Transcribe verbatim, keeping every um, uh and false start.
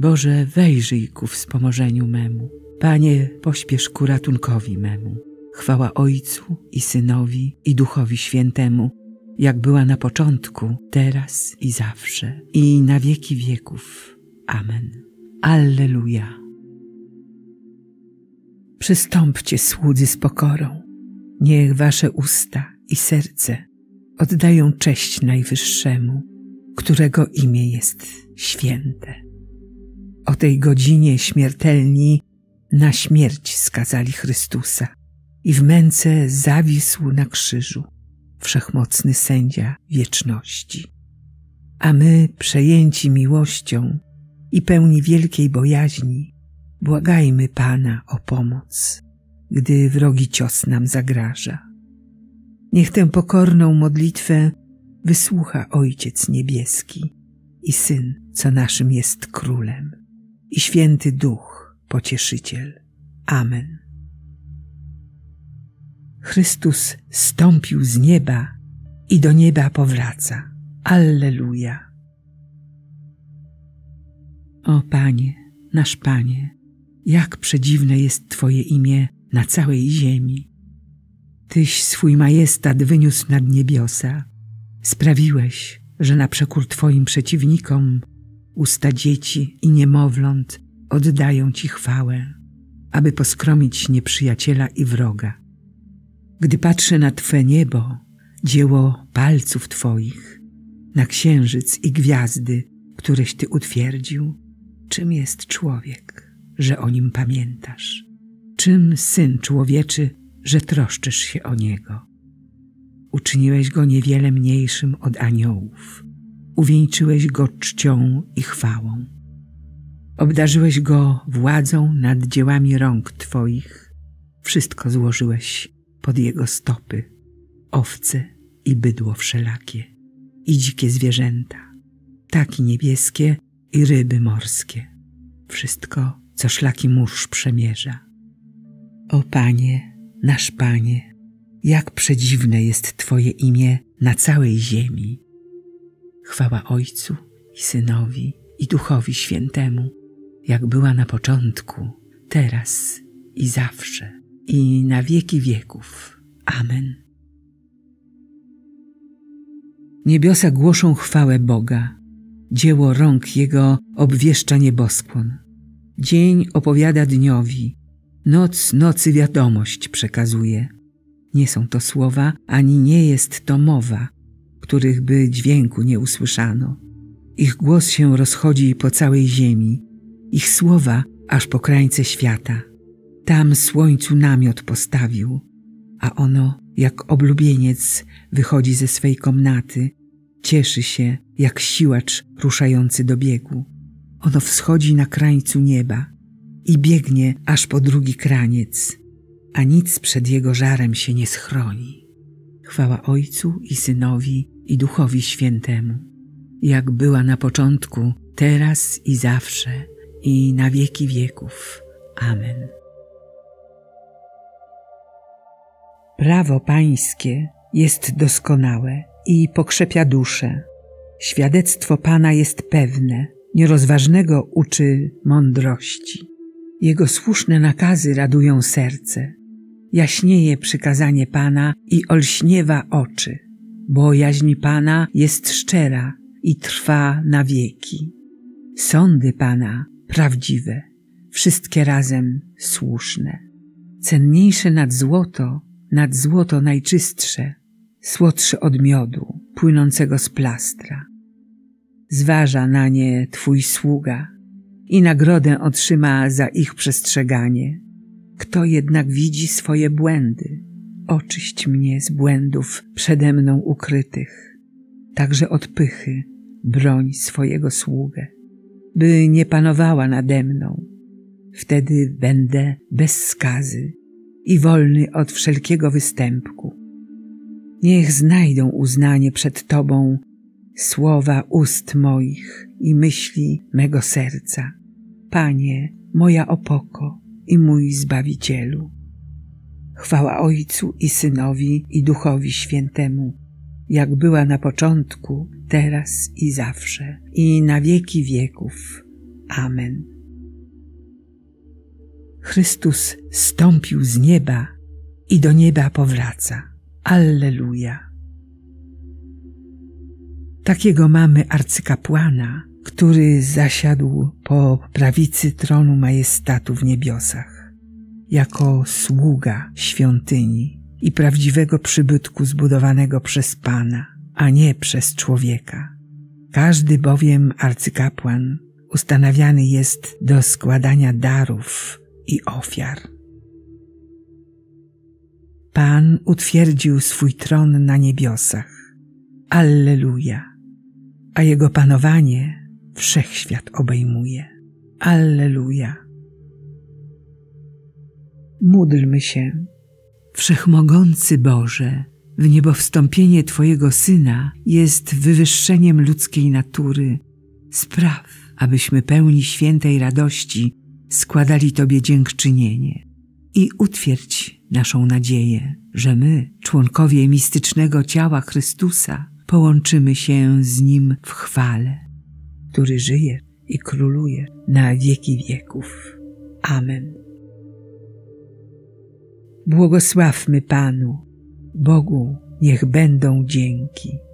Boże, wejrzyj ku wspomożeniu memu. Panie, pośpiesz ku ratunkowi memu. Chwała Ojcu i Synowi i Duchowi Świętemu, jak była na początku, teraz i zawsze, i na wieki wieków. Amen. Alleluja. Przystąpcie, słudzy, z pokorą. Niech wasze usta i serce oddają cześć Najwyższemu, którego imię jest święte. O tej godzinie śmiertelni na śmierć skazali Chrystusa i w męce zawisł na krzyżu wszechmocny sędzia wieczności. A my, przejęci miłością i pełni wielkiej bojaźni, błagajmy Pana o pomoc, gdy wrogi cios nam zagraża. Niech tę pokorną modlitwę wysłucha Ojciec Niebieski i Syn, co naszym jest Królem, i Święty Duch, Pocieszyciel. Amen. Chrystus zstąpił z nieba i do nieba powraca. Alleluja. O Panie, nasz Panie, jak przedziwne jest Twoje imię na całej ziemi. Tyś swój majestat wyniósł nad niebiosa. Sprawiłeś, że na przekór Twoim przeciwnikom usta dzieci i niemowląt oddają Ci chwałę, aby poskromić nieprzyjaciela i wroga. Gdy patrzę na Twe niebo, dzieło palców Twoich, na księżyc i gwiazdy, któreś Ty utwierdził, czym jest człowiek, że o nim pamiętasz? Czym syn człowieczy, że troszczysz się o niego? Uczyniłeś go niewiele mniejszym od aniołów, uwieńczyłeś go czcią i chwałą. Obdarzyłeś go władzą nad dziełami rąk Twoich, wszystko złożyłeś pod jego stopy, owce i bydło wszelakie, i dzikie zwierzęta, ptaki niebieskie i ryby morskie, wszystko, co szlaki mórz przemierza. O Panie, nasz Panie, jak przedziwne jest Twoje imię na całej ziemi. Chwała Ojcu i Synowi i Duchowi Świętemu, jak była na początku, teraz i zawsze, i na wieki wieków. Amen. Niebiosa głoszą chwałę Boga, dzieło rąk Jego obwieszcza nieboskłon. Dzień opowiada dniowi, noc nocy wiadomość przekazuje. Nie są to słowa, ani nie jest to mowa, których by dźwięku nie usłyszano. Ich głos się rozchodzi po całej ziemi, ich słowa aż po krańce świata. Tam słońcu namiot postawił, a ono, jak oblubieniec, wychodzi ze swej komnaty, cieszy się, jak siłacz ruszający do biegu. Ono wschodzi na krańcu nieba i biegnie aż po drugi kraniec, a nic przed jego żarem się nie schroni. Chwała Ojcu i Synowi i Duchowi Świętemu, jak była na początku, teraz i zawsze, i na wieki wieków. Amen. Prawo Pańskie jest doskonałe i pokrzepia duszę. Świadectwo Pana jest pewne, nierozważnego uczy mądrości. Jego słuszne nakazy radują serce. Jaśnieje przykazanie Pana i olśniewa oczy. Bojaźń Pana jest szczera i trwa na wieki. Sądy Pana prawdziwe, wszystkie razem słuszne. Cenniejsze nad złoto, nad złoto najczystsze, słodsze od miodu płynącego z plastra. Zważa na nie Twój sługa i nagrodę otrzyma za ich przestrzeganie. Kto jednak widzi swoje błędy, oczyść mnie z błędów przede mną ukrytych. Także od pychy broń swojego sługę, by nie panowała nade mną. Wtedy będę bez skazy i wolny od wszelkiego występku. Niech znajdą uznanie przed Tobą słowa ust moich i myśli mego serca. Panie, moja opoko i mój Zbawicielu. Chwała Ojcu i Synowi i Duchowi Świętemu, jak była na początku, teraz i zawsze, i na wieki wieków. Amen. Chrystus zstąpił z nieba i do nieba powraca. Alleluja. Takiego mamy arcykapłana, który zasiadł po prawicy tronu majestatu w niebiosach, jako sługa świątyni i prawdziwego przybytku zbudowanego przez Pana, a nie przez człowieka. Każdy bowiem arcykapłan ustanawiany jest do składania darów i ofiar. Pan utwierdził swój tron na niebiosach. Alleluja. A Jego panowanie wszechświat obejmuje. Alleluja. Módlmy się. Wszechmogący Boże, w niebo wstąpienie Twojego Syna jest wywyższeniem ludzkiej natury. Spraw, abyśmy pełni świętej radości składali Tobie dziękczynienie i utwierdź naszą nadzieję, że my, członkowie mistycznego ciała Chrystusa, połączymy się z Nim w chwale, który żyje i króluje na wieki wieków. Amen. Błogosławmy Panu, Bogu niech będą dzięki.